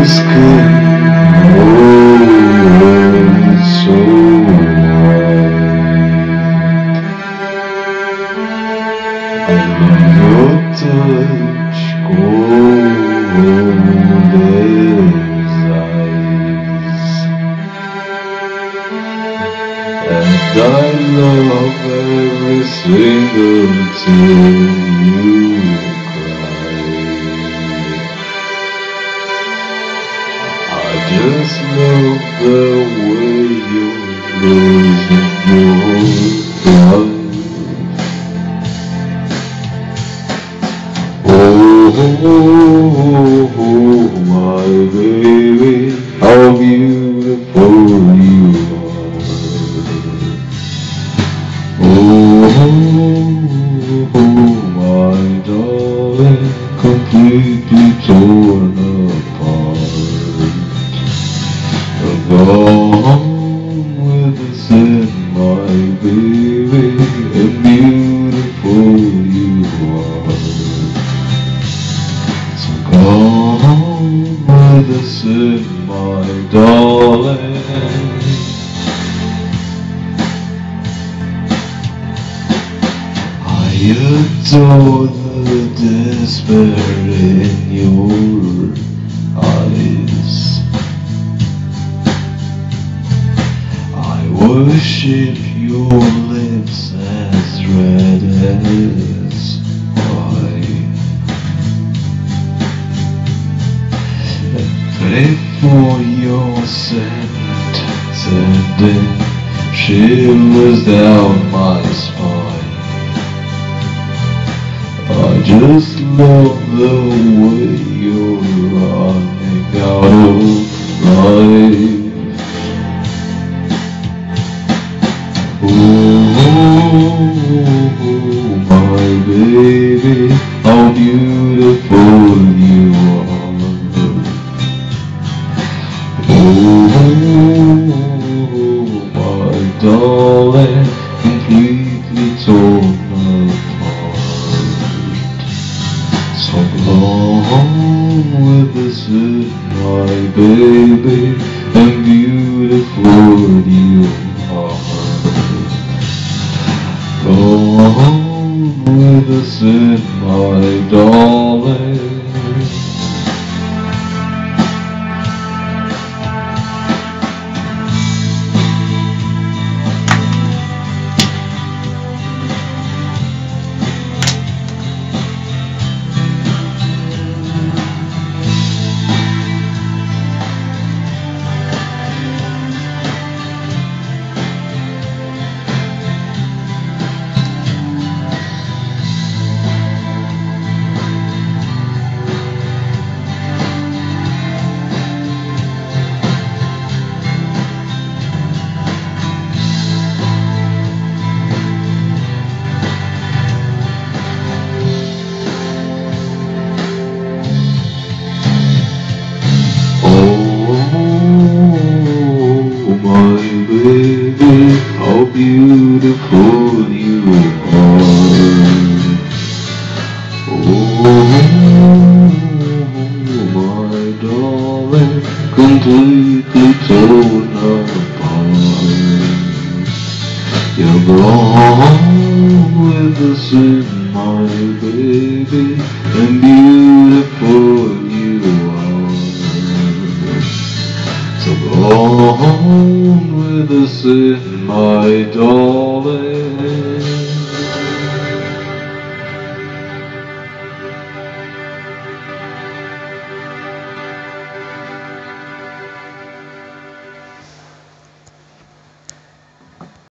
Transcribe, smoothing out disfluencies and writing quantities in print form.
just couldn't hold it so hard. I love your touch, cold as ice, and I love every single tear you cry. I just love the way you're losing your life. Oh, my baby, how beautiful you are. Oh, my darling, completely torn apart. Gone with the sun, my baby, and beautiful you are. So come with the sun, my darling. I adore the despair in your eyes. I worship your lips as red as wine, and pray for your scent, sending shivers down my spine. I just love the way you're running out of life. Oh, my baby, how beautiful you are. Oh, my darling, completely torn apart. So long with the sun, my baby, and beautiful you are. Go on with the sun, my darling. Baby, how beautiful you are. Oh, my darling, completely torn apart. You're gone with the sun, my baby, and beautiful you are. So go on with the sun, my darling.